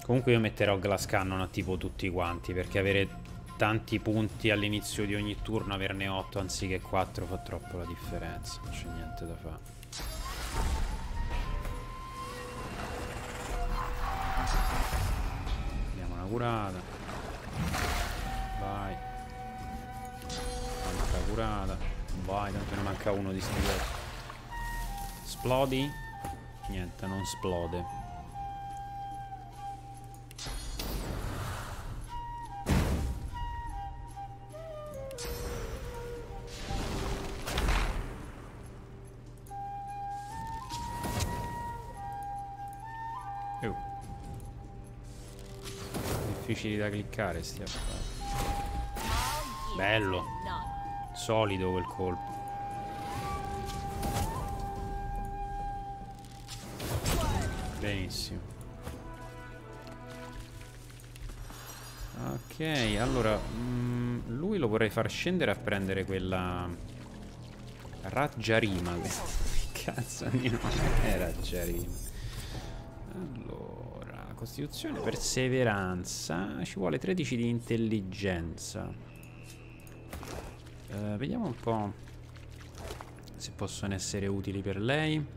Comunque io metterò Glass Cannon a tipo tutti quanti, perché avere tanti punti all'inizio di ogni turno, averne 8 anziché 4 fa troppo la differenza. Non c'è niente da fare. Diamo una curata. Vai. Altra curata. Vai, tanto ne manca uno di sti cosi. Esplodi? Niente, non esplode. Difficili da cliccare sti affari. Bello. Solido quel colpo. Benissimo. Ok, allora lui lo vorrei far scendere a prendere quella Raggiarima. Che cazzo di nome è Raggiarima? Allora, costituzione, perseveranza. Ci vuole 13 di intelligenza. Vediamo un po' se possono essere utili per lei.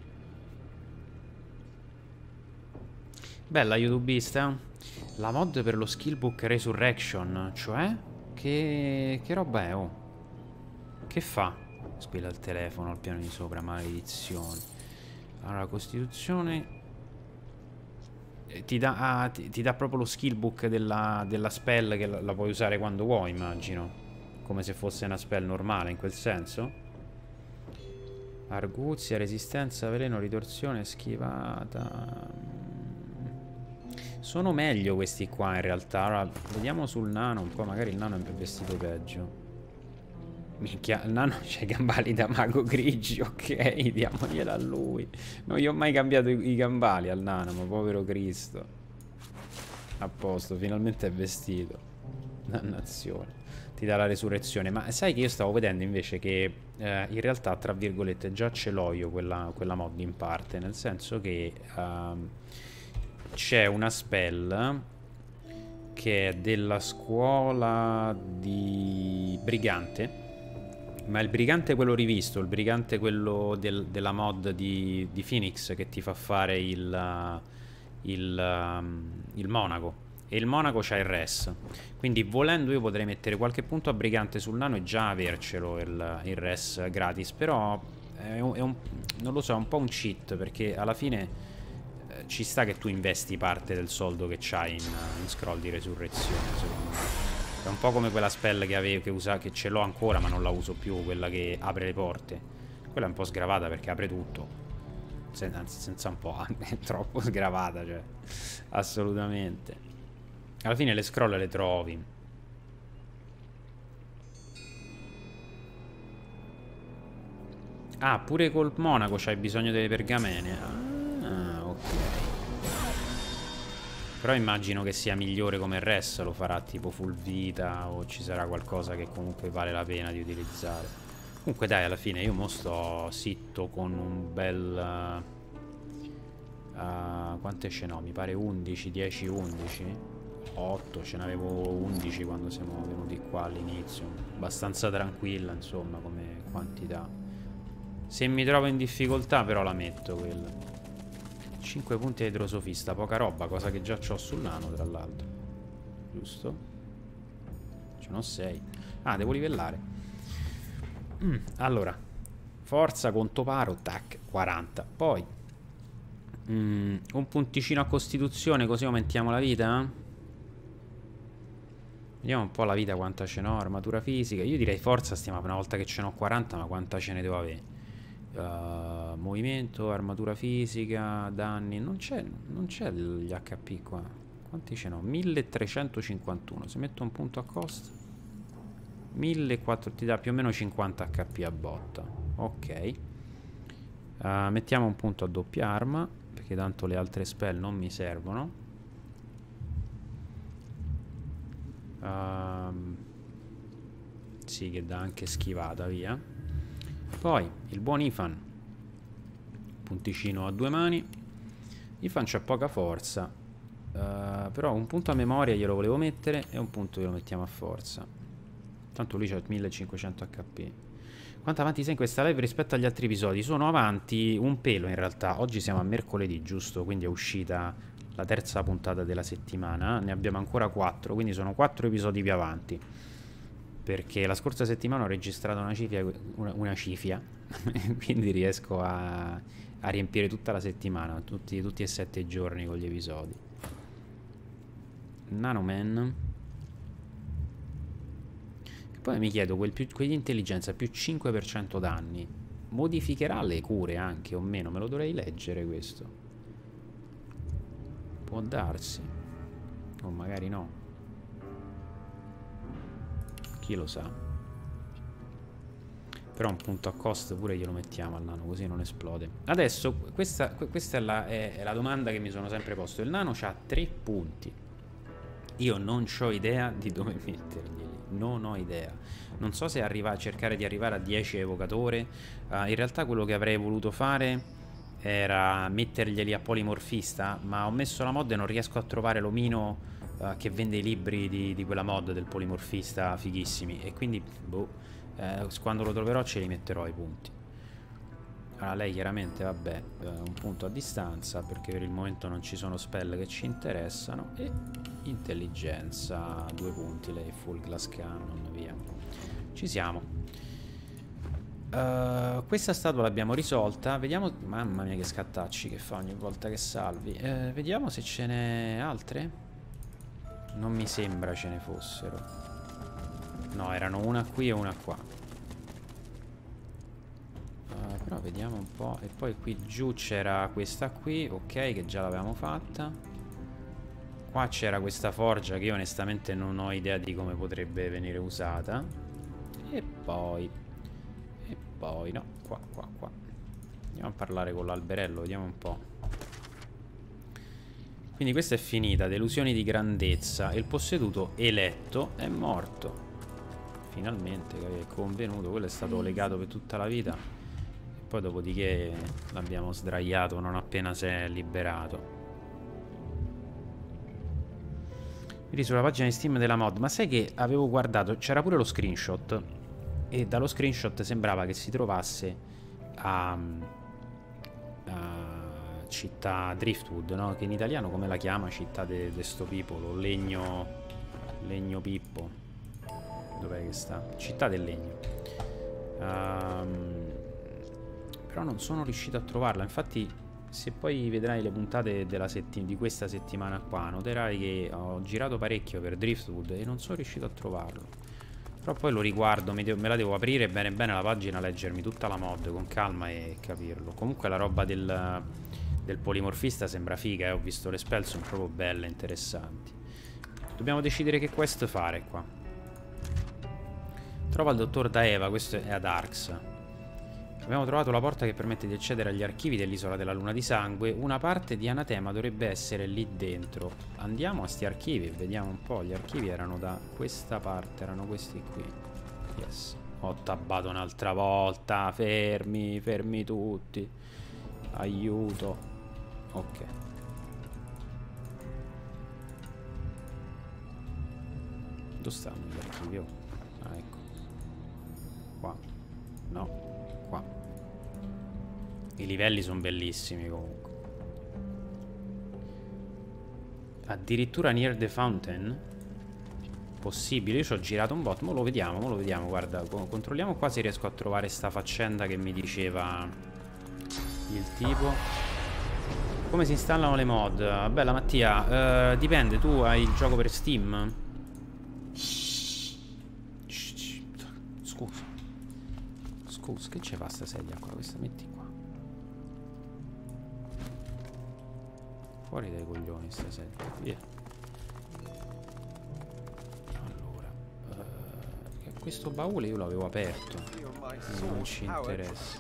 Bella youtubista. La mod per lo skillbook Resurrection. Cioè? Che roba è? Oh, che fa? Squilla il telefono al piano di sopra. Maledizione. Allora, costituzione ti dà proprio lo skillbook della spell, che la puoi usare quando vuoi, immagino. Come se fosse una spell normale, in quel senso. Arguzia, resistenza, veleno, ritorsione, schivata. Sono meglio questi qua in realtà. Allora, vediamo sul nano un po'. Magari il nano è vestito peggio. Minchia, il nano c'ha i gambali da mago grigi. Ok, diamogliela a lui. Non gli ho mai cambiato i gambali al nano, ma povero Cristo. A posto, finalmente è vestito. Dannazione. Ti dà la resurrezione. Ma sai che io stavo vedendo invece che in realtà, tra virgolette, già ce l'ho io quella mod in parte. Nel senso che c'è una spell che è della scuola di brigante. Ma il brigante quello rivisto, il brigante quello della mod di Phoenix, che ti fa fare il monaco. E il monaco c'ha il res. Quindi volendo io potrei mettere qualche punto a brigante sul nano e già avercelo il res gratis. Però non lo so, è un po' un cheat, perché alla fine ci sta che tu investi parte del soldo che c'hai in scroll di resurrezione, secondo me. È un po' come quella spell che avevo, che ce l'ho ancora ma non la uso più, quella che apre le porte. Quella è un po' sgravata perché apre tutto. Anzi, senza un po', è troppo sgravata, cioè. Assolutamente. Alla fine le scroll le trovi. Ah, pure col monaco c'hai bisogno delle pergamene. Ah, ok. Però immagino che sia migliore come res, lo farà tipo full vita o ci sarà qualcosa che comunque vale la pena di utilizzare. Comunque dai, alla fine io mo sto sitto con un bel... quante ce n'ho? Mi pare 11, 10, 11? 8, ce n'avevo 11 quando siamo venuti qua all'inizio. Abbastanza tranquilla, insomma, come quantità. Se mi trovo in difficoltà però la metto quella. 5 punti di idrosofista, poca roba, cosa che già ho sul nano, tra l'altro. Giusto? Ce n'ho 6. Ah, devo livellare. Allora, forza, conto paro, tac, 40. Poi un punticino a costituzione, così aumentiamo la vita. Vediamo un po' la vita quanta ce n'ho. Armatura fisica. Io direi forza, stiamo una volta che ce n'ho 40, ma quanta ce ne devo avere? Movimento, armatura fisica, danni. Non c'è gli HP qua. Quanti ce n'ho? 1351. Se metto un punto a costo, 1400 ti dà più o meno 50 HP a botta. Ok. Mettiamo un punto a doppia arma, perché tanto le altre spell non mi servono. Sì, che dà anche schivata, via. Poi il buon Ifan, punticino a 2 mani. Ifan c'ha poca forza. Però un punto a memoria glielo volevo mettere e un punto glielo mettiamo a forza. Tanto lui c'ha 1500 HP. Quanto avanti sei in questa live rispetto agli altri episodi? Sono avanti un pelo in realtà. Oggi siamo a mercoledì, giusto? Quindi è uscita la terza puntata della settimana. Ne abbiamo ancora 4, quindi sono 4 episodi più avanti. Perché la scorsa settimana ho registrato una cifia quindi riesco a riempire tutta la settimana, tutti e 7 giorni con gli episodi. Nanoman. E poi mi chiedo, quegli intelligenza più 5% danni modificherà le cure anche o meno? Me lo dovrei leggere questo. Può darsi. O magari no. Chi lo sa. Però un punto a cost pure glielo mettiamo al nano, così non esplode. Adesso, questa è la domanda che mi sono sempre posto. Il nano ha 3 punti. Io non ho idea di dove metterglieli. Non ho idea. Non so se cercare di arrivare a 10 evocatore. In realtà quello che avrei voluto fare era metterglieli a polimorfista, ma ho messo la mod e non riesco a trovare l'omino che vende i libri di quella mod del polimorfista fighissimi. E quindi, boh, quando lo troverò ce li metterò i punti. Allora lei chiaramente, vabbè, un punto a distanza, perché per il momento non ci sono spell che ci interessano. E intelligenza, 2 punti, lei full glass cannon, via. Ci siamo. Questa statua l'abbiamo risolta. Vediamo, mamma mia che scattacci che fa ogni volta che salvi. Vediamo se ce n'è altre. Non mi sembra ce ne fossero. No, erano una qui e una qua. Però vediamo un po'. E poi qui giù c'era questa qui, ok, che già l'avevamo fatta. Qua c'era questa forgia che io onestamente non ho idea di come potrebbe venire usata. E poi no, qua. Andiamo a parlare con l'alberello, vediamo un po'. Quindi questa è finita, delusioni di grandezza. E il posseduto eletto è morto. Finalmente, è convenuto. Quello è stato legato per tutta la vita. E poi dopodiché l'abbiamo sdraiato non appena si è liberato. Quindi sulla pagina di Steam della mod. Ma sai che avevo guardato, c'era pure lo screenshot. E dallo screenshot sembrava che si trovasse a città Driftwood, no? Che in italiano come la chiama? Città de sto popolo, legno Pippo. Dov'è che sta? Città del legno. Però non sono riuscito a trovarla. Infatti, se poi vedrai le puntate di questa settimana qua, noterai che ho girato parecchio per Driftwood e non sono riuscito a trovarlo. Però poi lo riguardo, me la devo aprire bene bene la pagina, leggermi tutta la mod con calma e capirlo. Comunque la roba del polimorfista sembra figa, ho visto le spell, sono proprio belle, interessanti. Dobbiamo decidere che quest fare qua. Trova il dottor Daeva, questo è ad Arx. Abbiamo trovato la porta che permette di accedere agli archivi dell'isola della luna di sangue. Una parte di Anatema dovrebbe essere lì dentro. Andiamo a sti archivi e vediamo un po'. Gli archivi erano da questa parte, erano questi qui. Yes. Ho tabbato un'altra volta. Fermi tutti. Aiuto. Ok. Dove stanno gli archivi? Oh. Ah, ecco. Qua. No. Qua. I livelli sono bellissimi comunque. Addirittura Near the Fountain. Possibile, io ci ho girato un bot. Mo lo vediamo, guarda. Controlliamo qua se riesco a trovare sta faccenda che mi diceva il tipo. Come si installano le mod? Bella Mattia, dipende, tu hai il gioco per Steam? Scusa. Scusa, che c'è fa sta sedia qua? Questa metti qua. Fuori dai coglioni sta sedia. Via. Allora, questo baule io l'avevo aperto. Non ci interessa.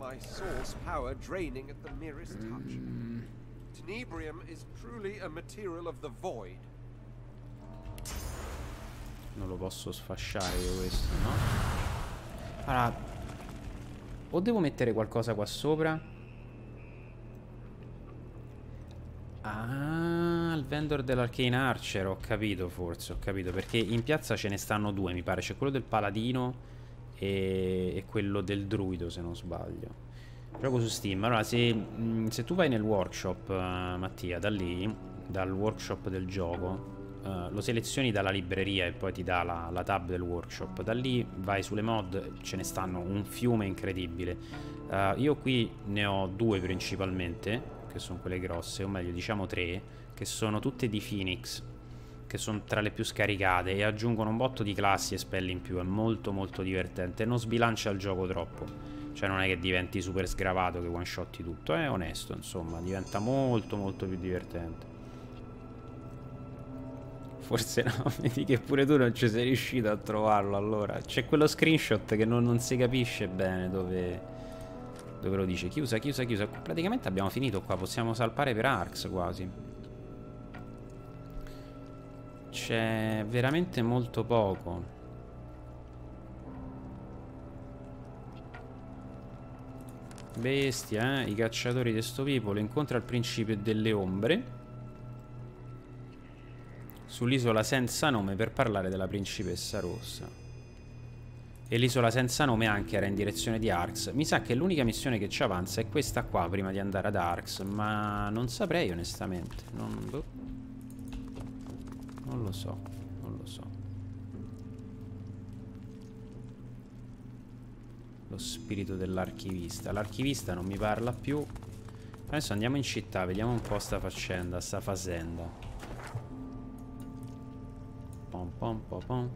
Non lo posso sfasciare io questo, no? Allora, o devo mettere qualcosa qua sopra? Ah, il vendor dell'Arcane Archer, ho capito forse, ho capito, perché in piazza ce ne stanno due, mi pare, c'è quello del paladino e quello del druido, se non sbaglio. Gioco su Steam. Allora, se tu vai nel workshop, Mattia, da lì, dal workshop del gioco, lo selezioni dalla libreria e poi ti dà la tab del workshop. Da lì vai sulle mod, ce ne stanno un fiume incredibile. Io qui ne ho due principalmente, che sono quelle grosse, o meglio diciamo tre, che sono tutte di Phoenix, che sono tra le più scaricate e aggiungono un botto di classi e spell in più. È molto molto divertente, non sbilancia il gioco troppo. Cioè non è che diventi super sgravato, che one shotti tutto, è onesto, insomma, diventa molto molto più divertente. Forse no, vedi che pure tu non ci sei riuscito a trovarlo, allora. C'è quello screenshot che non si capisce bene dove lo dice. Chiusa, chiusa, chiusa. Praticamente abbiamo finito qua, possiamo salpare per Arx quasi. C'è veramente molto poco. Bestia, i cacciatori di sto popolo. Incontra il principe delle ombre sull'isola senza nome per parlare della principessa rossa. E l'isola senza nome anche era in direzione di Arx. Mi sa che l'unica missione che ci avanza è questa qua prima di andare ad Arx, ma non saprei onestamente. Non lo so, non lo so. Lo spirito dell'archivista. L'archivista non mi parla più. Adesso andiamo in città, vediamo un po' sta faccenda, sta fasenda. Pom pom pom pom.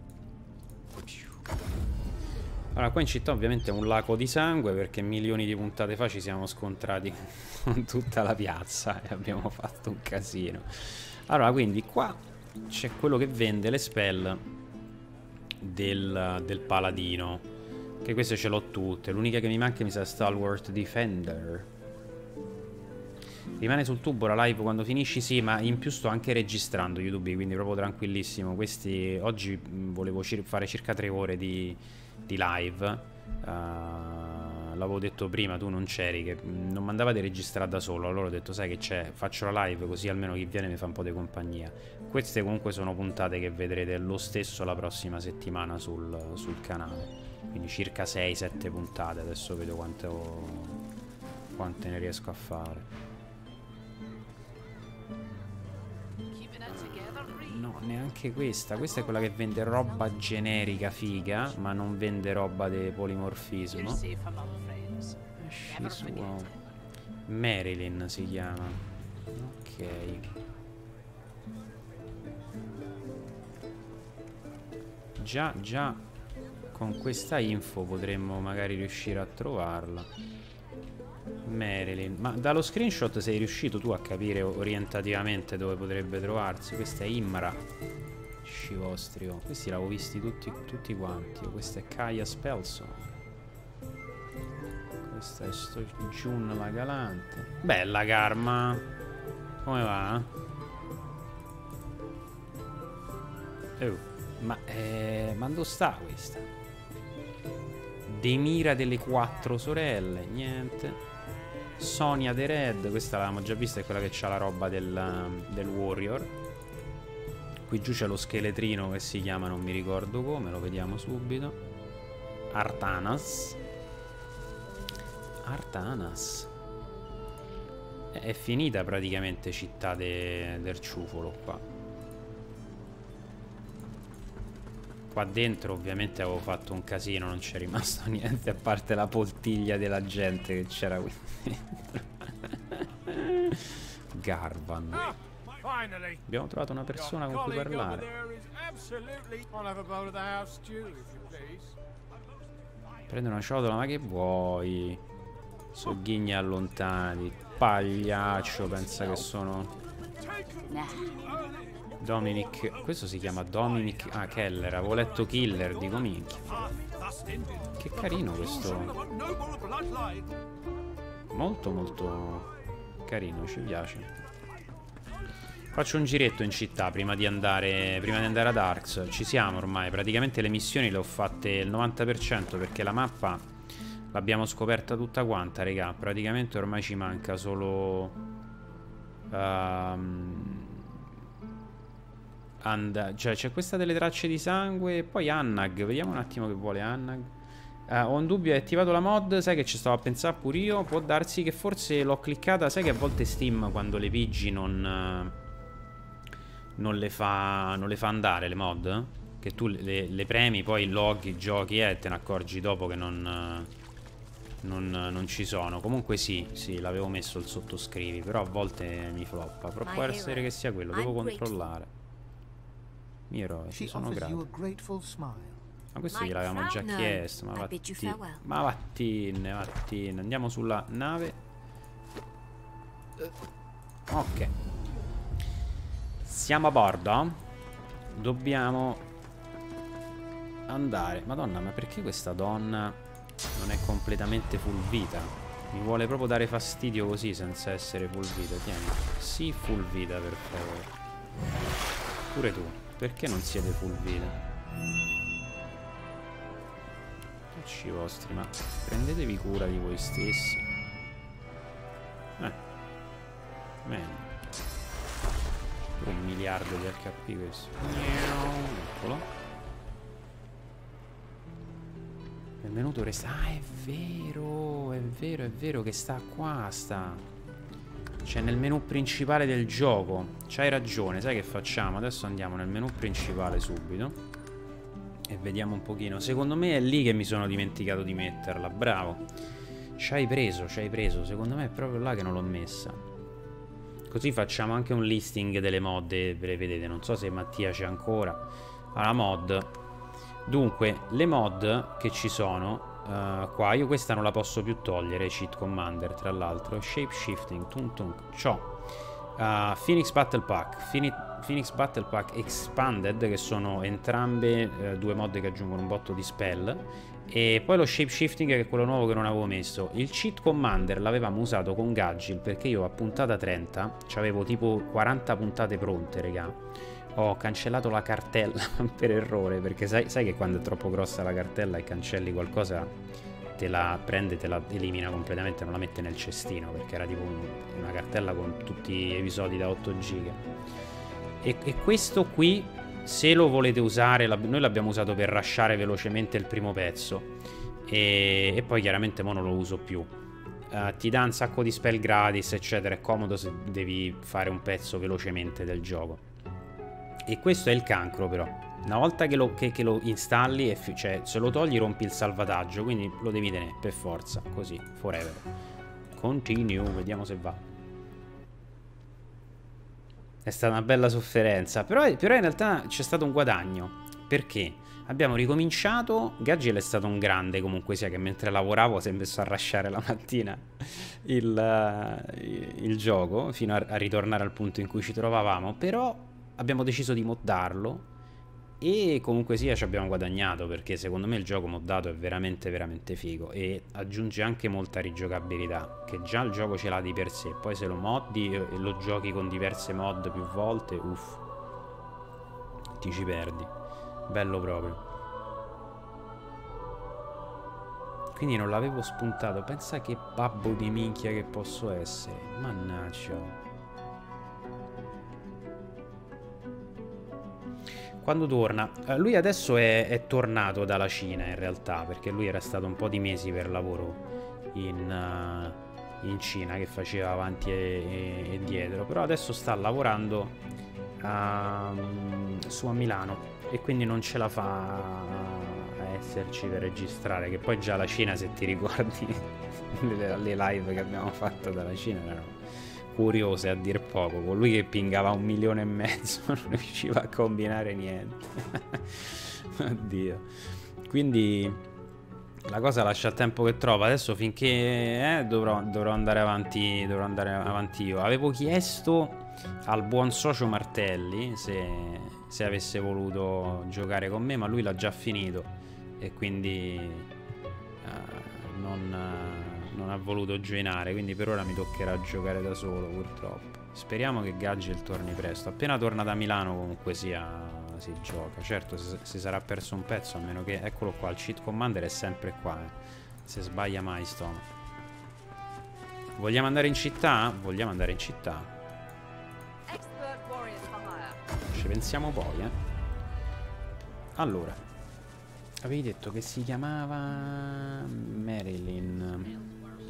Allora, qua in città ovviamente è un lago di sangue, perché milioni di puntate fa ci siamo scontrati con tutta la piazza e abbiamo fatto un casino. Allora, quindi qua c'è quello che vende le spell del paladino. Che queste ce l'ho tutte. L'unica che mi manca mi sa Stalwart Defender. Rimane sul tubo la live quando finisci? Sì, ma in più sto anche registrando YouTube, quindi proprio tranquillissimo. Questi oggi volevo fare circa 3 ore di live. L'avevo detto prima, tu non c'eri, che non mi andava di registrare da solo. Allora ho detto, sai che c'è, faccio la live così almeno chi viene mi fa un po' di compagnia. Queste comunque sono puntate che vedrete lo stesso la prossima settimana sul canale. Quindi circa 6-7 puntate. Adesso vedo quante ne riesco a fare. No, neanche questa. Questa è quella che vende roba generica figa, ma non vende roba di polimorfismo. Wow. Marilyn si chiama. Ok. Già con questa info potremmo magari riuscire a trovarla. Marilyn. Ma dallo screenshot sei riuscito tu a capire orientativamente dove potrebbe trovarsi? Questa è Imra. Vostri, oh. Questi l'avevo visti tutti quanti. Questa è Kaya Spelson. Questa è Jun la Galante. Bella Karma. Come va? Ma dove sta questa? Demira delle 4 sorelle. Niente. Sonia the Red. Questa l'avevamo già vista, è quella che c'ha la roba del Warrior. Qui giù c'è lo scheletrino che si chiama, non mi ricordo come, lo vediamo subito. Artanas. È finita praticamente città del ciufolo qua. Qua dentro ovviamente avevo fatto un casino, non c'è rimasto niente a parte la poltiglia della gente che c'era qui dentro. Garvan. Abbiamo trovato una persona con cui parlare. Prende una ciotola, ma che vuoi? Sogghigni allontanati. Pagliaccio, pensa che sono. Dominic. Questo si chiama Dominic. Ah, Keller. Avevo letto Killer, dico minchia. Che carino questo. Molto molto carino, ci piace. Faccio un giretto in città prima di andare ad Arx. Ci siamo ormai. Praticamente le missioni le ho fatte il 90%, perché la mappa l'abbiamo scoperta tutta quanta, raga. Praticamente ormai ci manca solo Cioè c'è questa delle tracce di sangue. Poi Annag, vediamo un attimo che vuole Annag. Ho un dubbio, hai attivato la mod, sai che ci stavo a pensare pure io. Può darsi che forse l'ho cliccata. Sai che a volte Steam quando le pigi non le fa andare le mod? Che tu le premi, poi loghi, giochi e te ne accorgi dopo che non ci sono. Comunque sì, l'avevo messo il sottoscrivi, però a volte mi floppa. Però può essere che sia quello, devo controllare. Mio eroe, ci sono grato. Ma questo gliel'avevamo già chiesto. Ma vattene. Andiamo sulla nave. Ok. Siamo a bordo. Dobbiamo andare. Madonna, ma perché questa donna non è completamente full vita? Mi vuole proprio dare fastidio così senza essere full vita. Tieni. Sì, full vita per favore. Pure tu. Perché non siete full vita? Cacci vostri, ma prendetevi cura di voi stessi. Meglio. 1 miliardo di HP questo. Eccolo. Benvenuto resta. Ah, è vero che sta qua, Cioè nel menu principale del gioco. C'hai ragione, sai che facciamo? Adesso andiamo nel menu principale subito e vediamo un pochino. Secondo me è lì che mi sono dimenticato di metterla. Bravo. Ci hai preso. Secondo me è proprio là che non l'ho messa. Così facciamo anche un listing delle mod. Vedete, non so se Mattia c'è ancora. Allora, mod. Dunque, le mod che ci sono qua, io questa non la posso più togliere, Cheat Commander, tra l'altro. Shape Shifting, c'ho Phoenix Battle Pack, Phoenix Battle Pack Expanded, che sono entrambe due mod che aggiungono un botto di spell. E poi lo Shape Shifting, che è quello nuovo che non avevo messo. Il Cheat Commander l'avevamo usato con Gagil, perché io a puntata 30 c'avevo tipo 40 puntate pronte, regà. Ho cancellato la cartella per errore, perché sai che quando è troppo grossa la cartella e cancelli qualcosa, te la prende, te la elimina completamente, non la mette nel cestino, perché era tipo una cartella con tutti gli episodi da 8 giga. E questo qui, se lo volete usare, noi l'abbiamo usato per rushare velocemente il primo pezzo, e poi chiaramente mo non lo uso più. Ti dà un sacco di spell gratis, eccetera, è comodo se devi fare un pezzo velocemente del gioco. E questo è il cancro, però. Una volta che lo installi, cioè se lo togli rompi il salvataggio, quindi lo devi tenere per forza, così, forever. Continue, vediamo se va. È stata una bella sofferenza, però in realtà c'è stato un guadagno. Perché? Abbiamo ricominciato. Gagel è stato un grande, comunque sia, che mentre lavoravo si è messo a rushare la mattina il gioco, fino a ritornare al punto in cui ci trovavamo. Però abbiamo deciso di moddarlo e comunque sia ci abbiamo guadagnato, perché secondo me il gioco moddato è veramente veramente figo e aggiunge anche molta rigiocabilità, che già il gioco ce l'ha di per sé. Poi se lo moddi e lo giochi con diverse mod più volte, uff, ti ci perdi. Bello proprio. Quindi non l'avevo spuntato. Pensa che babbo di minchia che posso essere. Mannaggia. Quando torna? Lui adesso è tornato dalla Cina, in realtà, perché lui era stato un po' di mesi per lavoro in Cina, che faceva avanti e dietro. Però adesso sta lavorando su a Milano e quindi non ce la fa a esserci per registrare. Che poi già la Cina, se ti ricordi le live che abbiamo fatto dalla Cina, erano curiose a dir poco. Con lui che pingava 1,5 milioni non riusciva a combinare niente. Oddio. Quindi la cosa lascia il tempo che trova. Adesso finché dovrò andare avanti. Dovrò andare avanti io. Avevo chiesto al buon socio Martelli se avesse voluto giocare con me, ma lui l'ha già finito e quindi non ha voluto joinare, quindi per ora mi toccherà giocare da solo, purtroppo. Speriamo che Gagel torni presto. Appena torna da Milano comunque sia si gioca. Certo, si sarà perso un pezzo, a meno che... Eccolo qua, il Cheat Commander è sempre qua, se sbaglia mai Stone. Vogliamo andare in città? Vogliamo andare in città. Ci pensiamo poi, Allora, avevi detto che si chiamava Marilyn.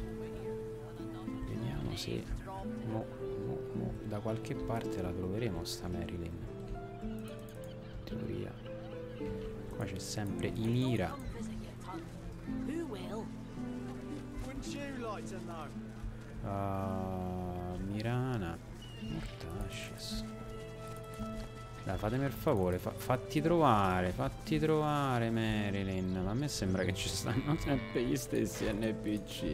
Vediamo se da qualche parte la troveremo sta Marilyn. In teoria. Qua c'è sempre Imira. Mirana. Mortashes. Dai, fatemi il favore, fatti trovare Marilyn. Ma a me sembra che ci stanno sempre gli stessi NPC.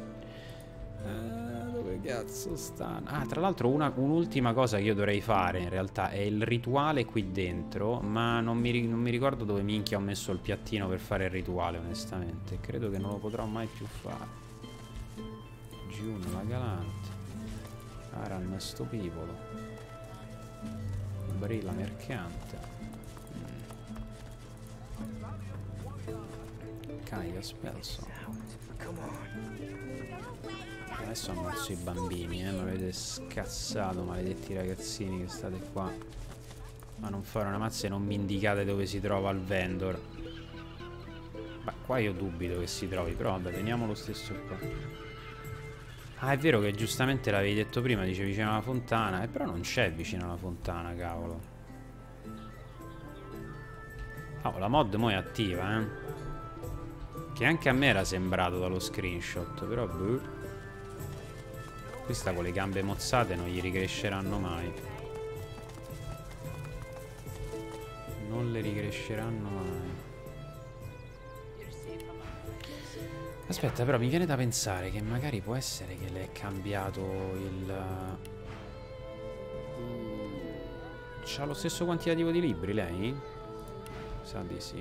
Dove cazzo stanno? Ah, tra l'altro un'ultima cosa che io dovrei fare in realtà è il rituale qui dentro, ma non mi ricordo dove minchia ho messo il piattino per fare il rituale, onestamente. Credo che non lo potrò mai più fare. Giun, la galante. Aran, stupivolo. Brilla mercante. Kaia Spelso. Adesso ammazzo i bambini, mi avete scazzato, maledetti ragazzini che state qua a non fare una mazza e non mi indicate dove si trova il vendor. Ma qua io dubito che si trovi, però vabbè, teniamo lo stesso qua. Ah, è vero che giustamente l'avevi detto prima, dice vicino alla fontana, però non c'è vicino alla fontana, cavolo. Oh, la mod mo è attiva, che anche a me era sembrato dallo screenshot, però boh. Questa con le gambe mozzate non gli ricresceranno mai. Non le ricresceranno mai. Aspetta, però mi viene da pensare che magari può essere che le è cambiato il... C'ha lo stesso quantitativo di libri lei? Sa di sì.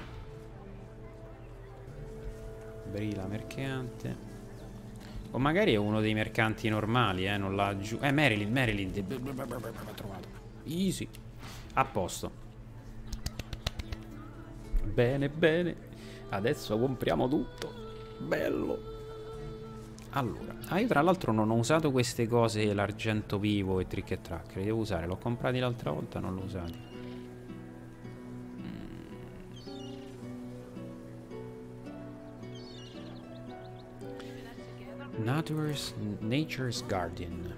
Brilla mercante. O magari è uno dei mercanti normali, non l'ha giù. Marilyn. Trovato. Easy. A posto. Bene, bene. Adesso compriamo tutto. Bello. Allora, io tra l'altro non ho usato queste cose, l'argento vivo e trick e track. Li devo usare, l'ho comprati l'altra volta, non l'ho usati. Nature's Guardian.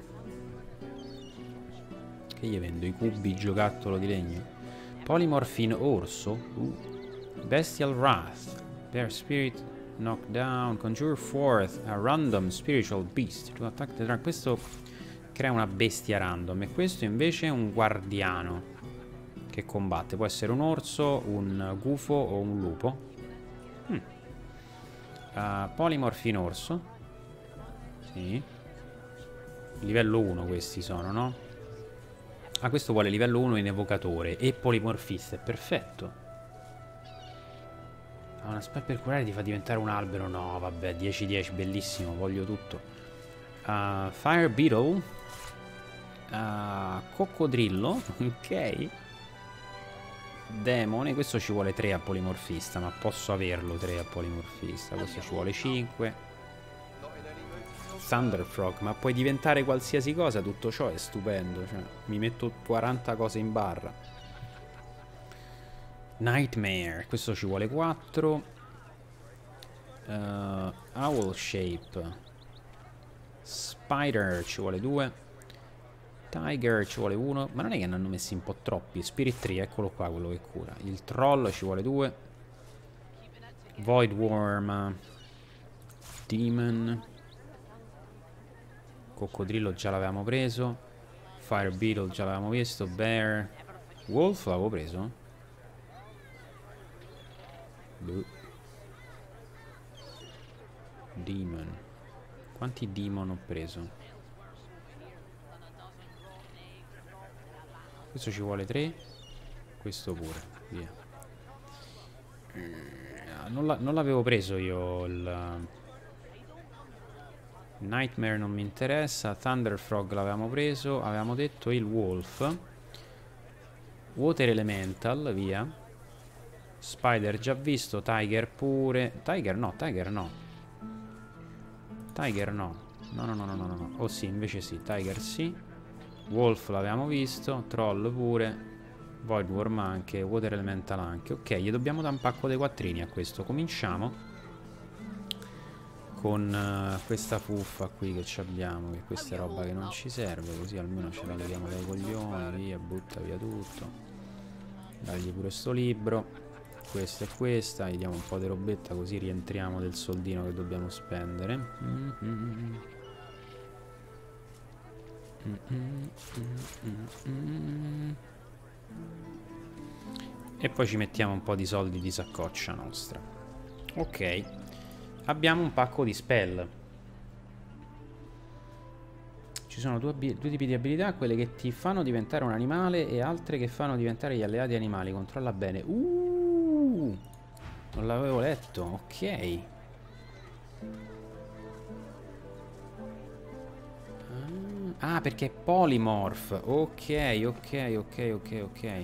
Che gli vendo? I cubi giocattolo di legno. Polymorphin orso. Bestial Wrath. Bear Spirit. Knockdown. Conjure forth a random spiritual beast to attack the dragon. Questo crea una bestia random. E questo invece è un guardiano che combatte. Può essere un orso, un gufo o un lupo. Polymorphin orso. Sì. Livello 1 questi sono, no? Ah, questo vuole livello 1 in evocatore e polimorfista, è perfetto. Ha una spell per curare ti fa diventare un albero. No, vabbè, 10-10, bellissimo, voglio tutto. Fire Beetle. Coccodrillo, ok. Demone, questo ci vuole 3 a polimorfista, ma posso averlo 3 a polimorfista. Questo ci vuole 5. Thunderfrog, ma puoi diventare qualsiasi cosa, tutto ciò è stupendo, cioè, mi metto 40 cose in barra. Nightmare, questo ci vuole 4. Owl Shape. Spider ci vuole 2. Tiger ci vuole 1. Ma non è che ne hanno messi un po' troppi. Spirit Tree, eccolo qua quello che cura. Il Troll ci vuole 2. Void Worm. Demon. Coccodrillo già l'avevamo preso. Fire Beetle già l'avevamo visto. Bear. Wolf l'avevo preso? Boh. Demon. Quanti demon ho preso? Questo ci vuole 3. Questo pure. Via. Non l'avevo preso io il... Nightmare non mi interessa. Thunderfrog l'avevamo preso. Avevamo detto il Wolf. Water Elemental, via. Spider già visto. Tiger pure. Tiger no. Tiger no. No. Oh sì, invece sì. Tiger sì. Wolf l'avevamo visto, Troll pure, Void Worm anche, Water Elemental anche. Ok, gli dobbiamo dare un pacco dei quattrini a questo. Cominciamo con questa fuffa qui che abbiamo, che questa è roba che non ci serve, così almeno ce la leviamo dai coglioni, via, butta via tutto. Dagli pure sto libro. Questa e questa, gli diamo un po' di robetta così rientriamo del soldino che dobbiamo spendere. E poi ci mettiamo un po' di soldi di saccoccia nostra. Ok, abbiamo un pacco di spell. Ci sono due tipi di abilità, quelle che ti fanno diventare un animale e altre che fanno diventare gli alleati animali. Controlla bene. Non l'avevo letto, ok. Ah, perché è polymorph. Ok, ok, ok, ok, ok.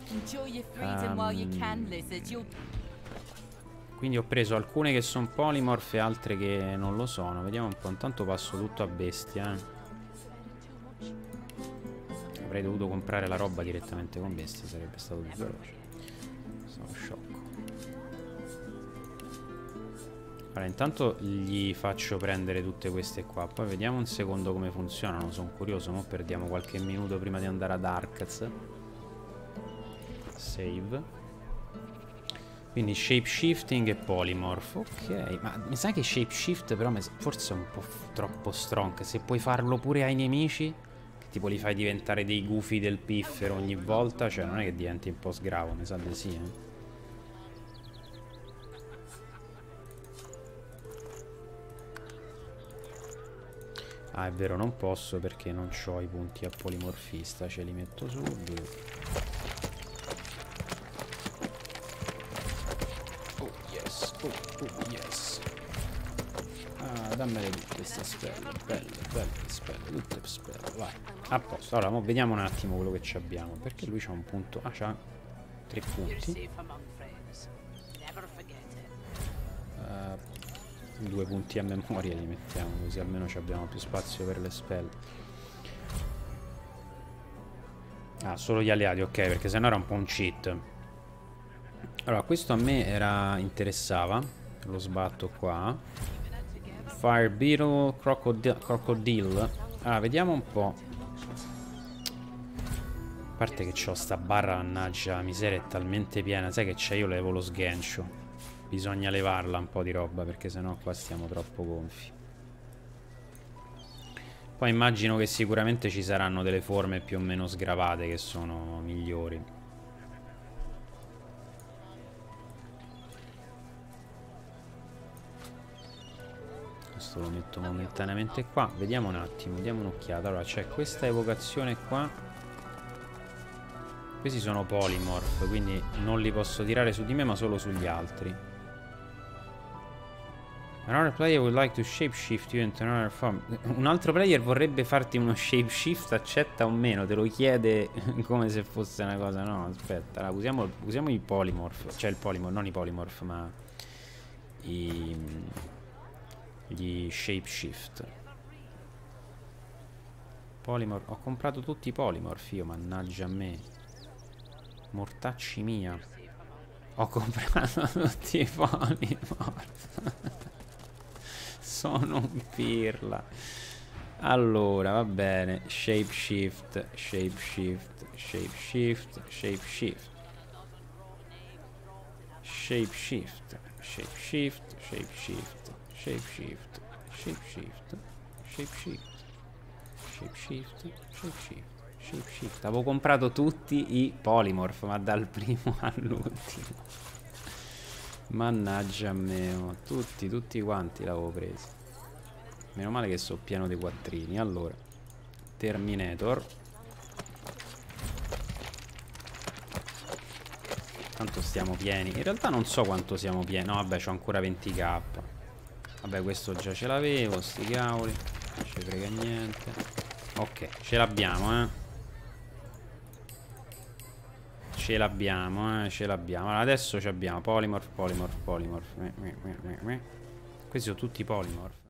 Quindi ho preso alcune che sono polymorph e altre che non lo sono. Vediamo un po'. Intanto passo tutto a bestia. Avrei dovuto comprare la roba direttamente con bestia, sarebbe stato più veloce. Sono sciocco. Allora, intanto gli faccio prendere tutte queste qua. Poi vediamo un secondo come funzionano. Sono curioso. Mo' perdiamo qualche minuto prima di andare ad Arcaz. Save. Quindi shapeshifting e polymorph. Ok, ma mi sa che shapeshift però forse è un po' troppo strong. Se puoi farlo pure ai nemici, che tipo li fai diventare dei gufi del piffero ogni volta, cioè non è che diventi un po' sgravo, mi sa di sì, eh. Ah, è vero, non posso perché non ho i punti a polimorfista. Ce li metto subito. Oh yes, oh yes. Ah, dammele tutte queste spelle. Belle, belle spelle, tutte spelle. Vai, a posto. Allora, vediamo un attimo quello che abbiamo. Perché lui c'ha un punto. Ah, c'ha 3 punti. 2 punti a memoria li mettiamo, così almeno abbiamo più spazio per le spell. Ah, solo gli alleati, ok, perché sennò era un po' un cheat. Allora, questo a me interessava. Lo sbatto qua. Fire Beetle, Crocodile. Allora, vediamo un po'. A parte che c'ho sta barra, mannaggia, la miseria è talmente piena. Sai che c'è? Io levo lo sgancio. Bisogna levarla un po' di roba, perché sennò qua stiamo troppo gonfi. Poi immagino che sicuramente ci saranno delle forme più o meno sgravate che sono migliori. Questo lo metto momentaneamente qua. Vediamo un attimo, diamo un'occhiata. Allora, c'è questa evocazione qua. Questi sono polymorph, quindi non li posso tirare su di me, ma solo sugli altri. Another player would like to shapeshift you into another form. Un altro player vorrebbe farti uno shapeshift, accetta o meno? Te lo chiede come se fosse una cosa. No, aspetta, allora, usiamo i polymorph. Cioè il polymorph, non i polymorph, ma gli shapeshift. Polymorph. Ho comprato tutti i polymorph io, mannaggia a me. Mortacci mia. Ho comprato tutti i polymorph. Sono un pirla. Allora, va bene. Shapeshift, shapeshift, shapeshift, shapeshift. Shapeshift, shapeshift, shapeshift, shapeshift, shapeshift, shapeshift, shapeshift, shapeshift, shapeshift. Avevo comprato tutti i polymorph, ma dal primo all'ultimo. Mannaggia a me, oh. Tutti quanti l'avevo presi. Meno male che sono pieno di quattrini. Allora, Terminator. Tanto stiamo pieni. In realtà non so quanto siamo pieni. No, vabbè, c'ho ancora 20k. Vabbè, questo già ce l'avevo, sti cavoli. Non ci frega niente. Ok, ce l'abbiamo, ce l'abbiamo, ce l'abbiamo. Allora, adesso ci abbiamo polymorph, polymorph, polymorph. Questi sono tutti polymorph.